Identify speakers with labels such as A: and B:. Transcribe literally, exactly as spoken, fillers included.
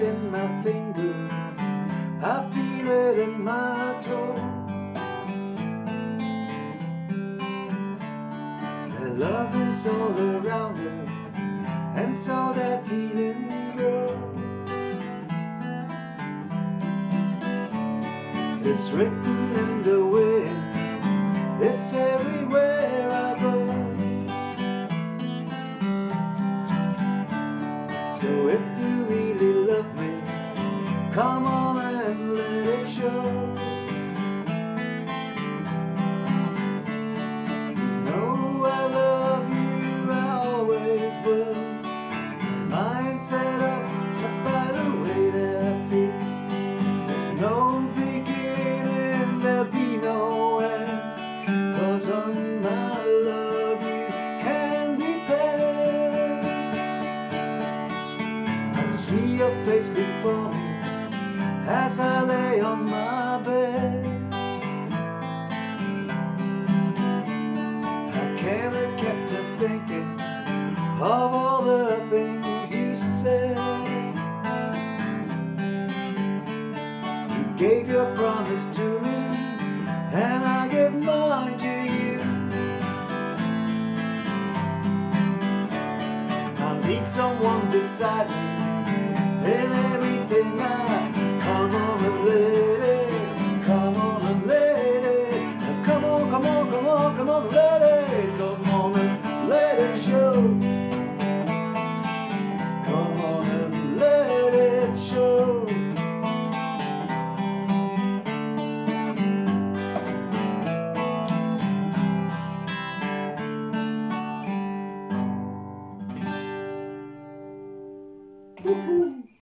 A: it in my fingers, I feel it in my toe. The love is all around us, and so that feeling grows. It's written in the wind, it's everywhere I go. So if you really love me, come on and let it show. You know I love you, I always will. My mind set up by the way that I feel. There's no beginning, there'll be no end, 'cause on my love you can depend. I see your face before me as I lay on my bed. I can't have kept a thinking of all the things you said. You gave your promise to me, and I gave mine to you. I need someone beside me in everything I. Come on and let it, come on and let it, come on, come on, come on, come on, let it, come on and let it show. Come on and let it show. Woo-hoo.